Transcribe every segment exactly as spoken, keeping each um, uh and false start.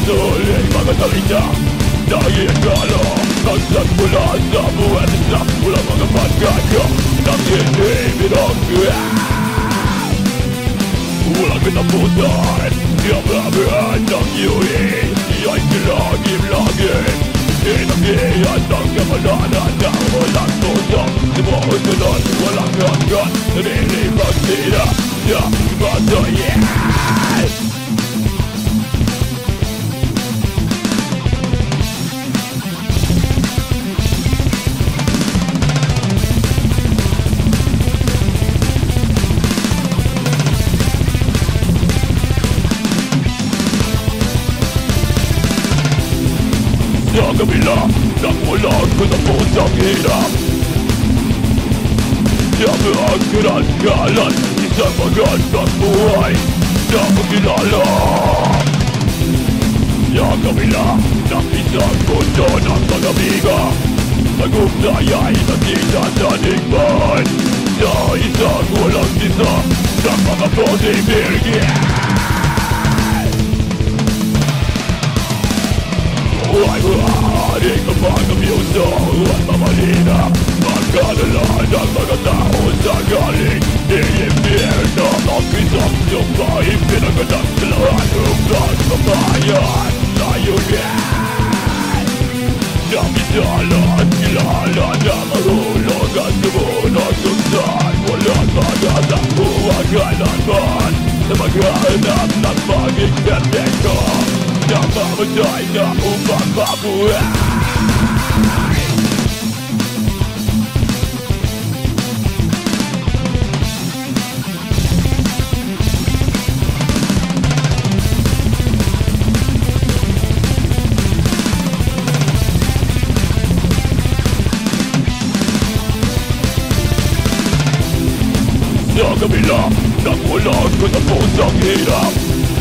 Suling mga salita Nakikala Hanggang mula sa buwan Sa mula mga pagkaka Nang hindi binangga Walang katapusan Yabraman ng iuwi Iya'y kilagim-lagim Inagihan ng kamalanan Na walang puso Sumusunod walang hanggan Nalilibag sila Sa batayan Sa kabila ng walang katapusang hirap Sa mga karangalan Isang magandang buhay na magkilala Sa kabila ng isang mundo ng pag-amiga Tagumpay ay nakita sa digman Sa isang walang isa ng mga posibilidad Ay maaari ka pag-abuso at mamalina Magkalala ng mga tao sa galing Iimpierno Ang isang sumay Pinaganak sa lahat Upang mamayan Tayo yan Nakisala at kilala na marulog At sumunod kung saan Walang mag-asa Huwag kailanman Na maghanap ng maging perfecto Namamatay na upang mabuhay Sa kabila ng walang katapusang hirap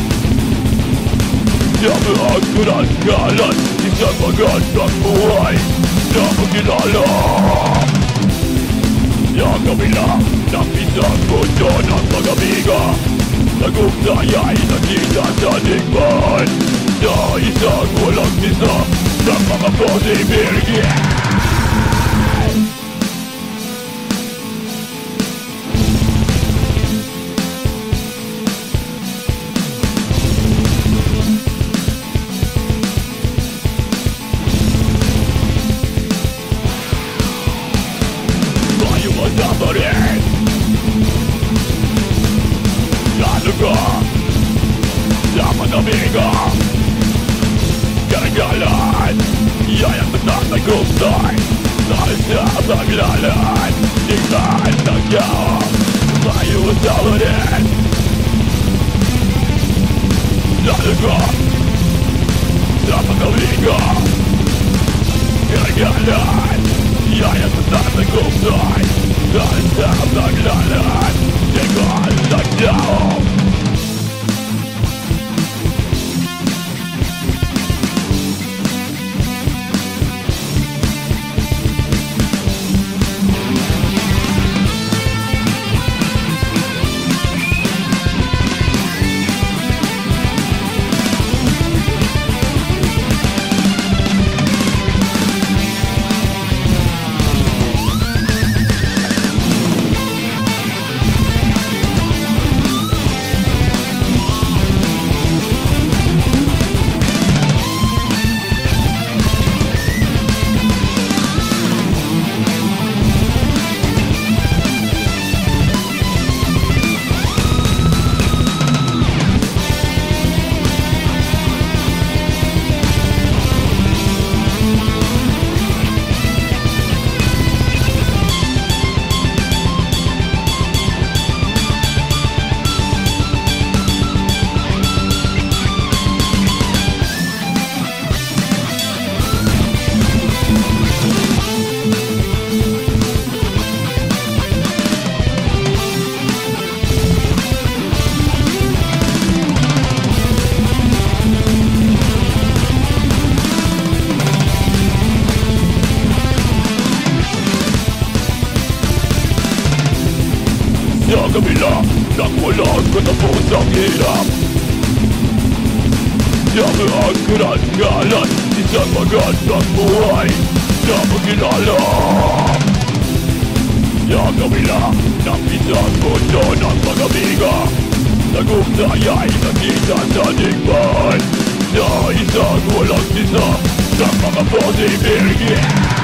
Sa mga karangalan Isang magandang buhay na magkilala Sa kabila ng isang mundo ng pag-amiga Tagumpay ay nakita sa digman Sa isang walang isa ng mga posibilidad Sabarin Lalo ka Sa mga-amiga Karagalan Iya'y ang matatagumpay Dahil sa paglalan Tingnan ng tao Tayo ang sabarin Lalo ka Sa mga-amiga Karagalan Iya'y ang matatagumpay Dahil sa paglalan Tingnan ng tao kabila ng walang katapusang hirap. Dami ang karangalan, isang magandang buhay na magkilala. Nakawila ng isang mundo ng pag-amiga, tagumpay ay nakita sa digmaan, na isang walang sisa ng mga posibilidad.